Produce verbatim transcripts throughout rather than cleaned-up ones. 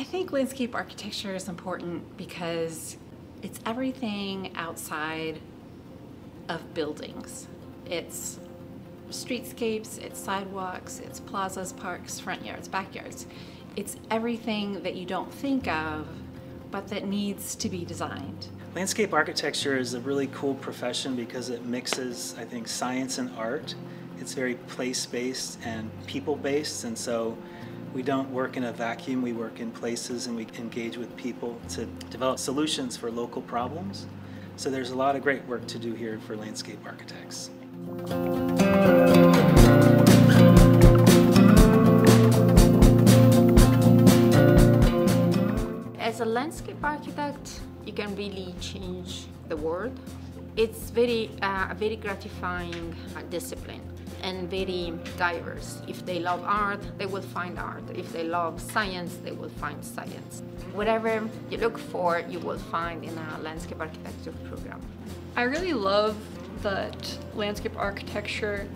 I think landscape architecture is important because it's everything outside of buildings. It's streetscapes, it's sidewalks, it's plazas, parks, front yards, backyards. It's everything that you don't think of, but that needs to be designed. Landscape architecture is a really cool profession because it mixes, I think, science and art. It's very place-based and people-based, and so we don't work in a vacuum. We work in places and we engage with people to develop solutions for local problems. So there's a lot of great work to do here for landscape architects. As a landscape architect, you can really change the world. It's very, uh, a very gratifying uh, discipline and very diverse. If they love art, they will find art. If they love science, they will find science. Whatever you look for, you will find in a landscape architecture program. I really love that landscape architecture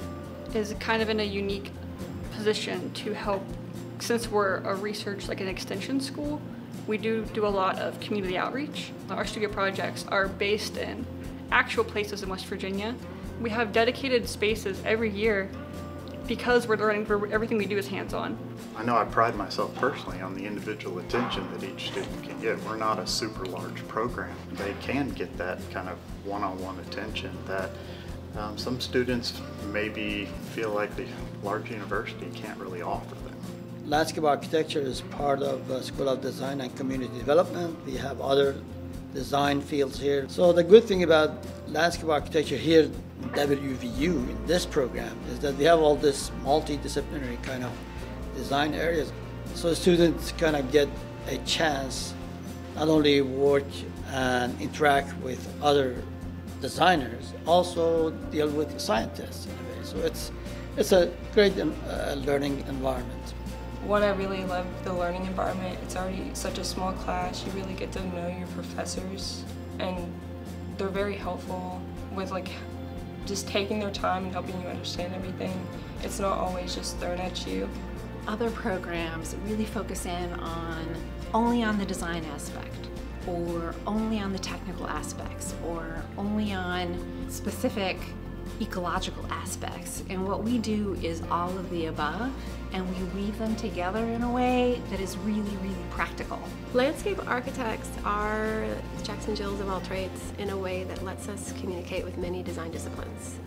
is kind of in a unique position to help, since we're a research, like an extension school, we do do a lot of community outreach. Our studio projects are based in actual places in West Virginia. We have dedicated spaces every year because we're learning, for everything we do is hands-on. I know I pride myself personally on the individual attention that each student can get. We're not a super large program. They can get that kind of one-on-one attention that um, some students maybe feel like the large university can't really offer them. Landscape architecture is part of the School of Design and Community Development. We have other design fields here. So the good thing about landscape architecture here at W V U in this program is that we have all this multidisciplinary kind of design areas. So students kind of get a chance not only work and interact with other designers, also deal with scientists in a way. So it's, it's a great uh, learning environment. What I really love the learning environment, it's already such a small class. You really get to know your professors, and they're very helpful with like just taking their time and helping you understand everything. It's not always just thrown at you. Other programs really focus in on only on the design aspect, or only on the technical aspects, or only on specific ecological aspects. And what we do is all of the above, and we weave them together in a way that is really, really practical. Landscape architects are Jackson Jills of all trades in a way that lets us communicate with many design disciplines.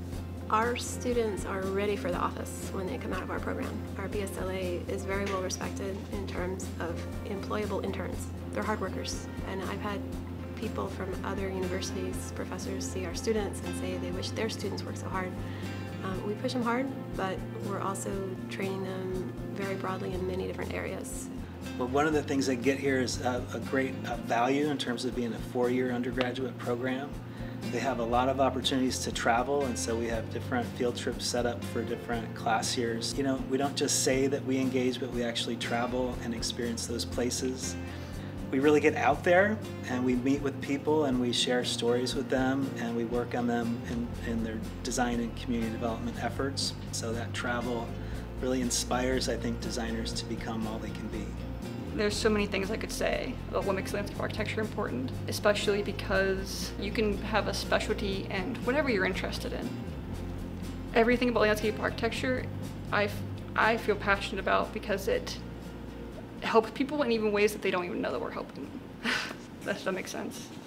Our students are ready for the office when they come out of our program. Our B S L A is very well respected in terms of employable interns. They're hard workers, and I've had people from other universities, professors, see our students and say they wish their students worked so hard. Um, we push them hard, but we're also training them very broadly in many different areas. Well, one of the things they get here is a, a great uh, value in terms of being a four-year undergraduate program. They have a lot of opportunities to travel, and so we have different field trips set up for different class years. You know, we don't just say that we engage, but we actually travel and experience those places. We really get out there and we meet with people and we share stories with them and we work on them in, in their design and community development efforts. So that travel really inspires, I think, designers to become all they can be. There's so many things I could say about what makes landscape architecture important, especially because you can have a specialty in whatever you're interested in. Everything about landscape architecture I, I feel passionate about because it help people in even ways that they don't even know that we're helping them. If that makes sense.